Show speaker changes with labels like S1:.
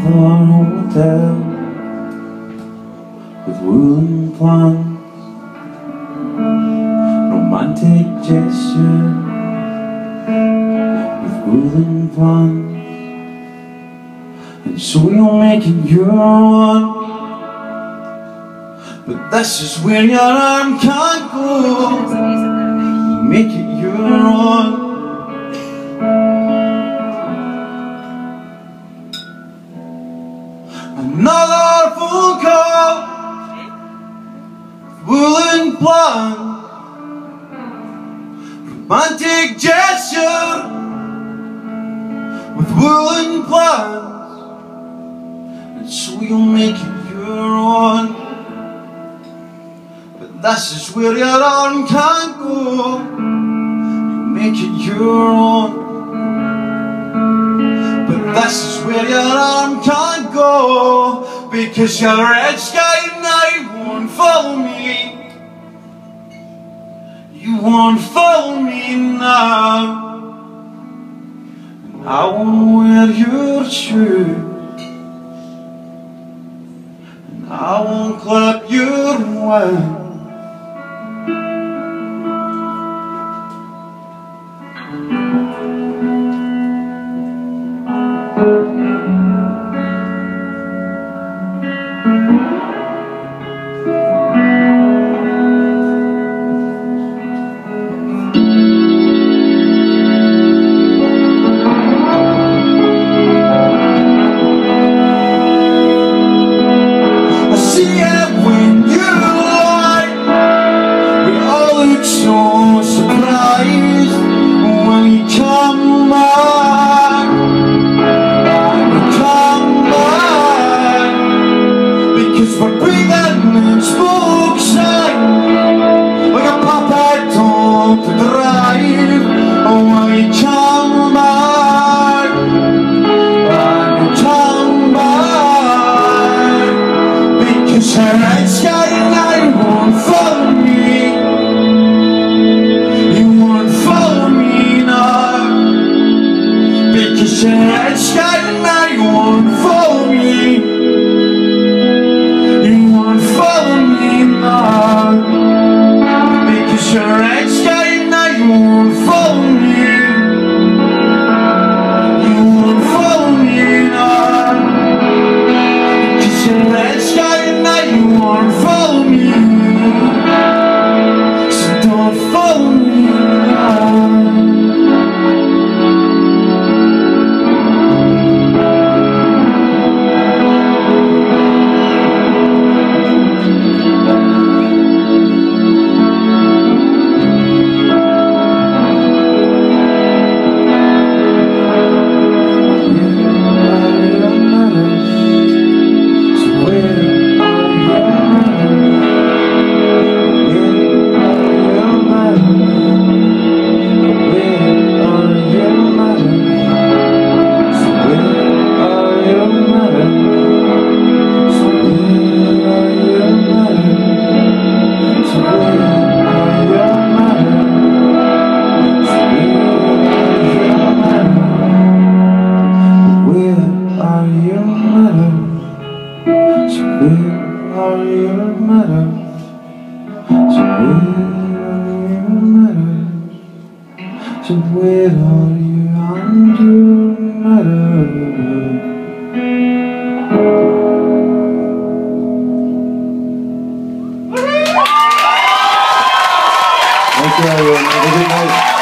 S1: our hotel with woolen plans, romantic gesture with woolen plans. And so you'll make it your one, but this is where your arm can't go. Make it your own. Another phone call, woolen plan, romantic gesture with woolen plans. And so you'll make it your own, but this is where your arm can't go. You make it your own, but this is where your arm can't go, because your red sky night won't follow me. You won't follow me now, and I won't wear your shoes, and I won't clap your wings. So surprised when you come back, and you come back, because we're breathing in smoke sight, like a puppet on to drive. When you come back, and you come back, because the red sky and I won't follow me. The red sky tonight, you won't follow me. You won't follow me now, because the red sky tonight, you won't follow me. You won't follow me now, because the red sky tonight, you won't follow me. So don't follow me now. So where are you under matter? Thank you everyone, have a good night.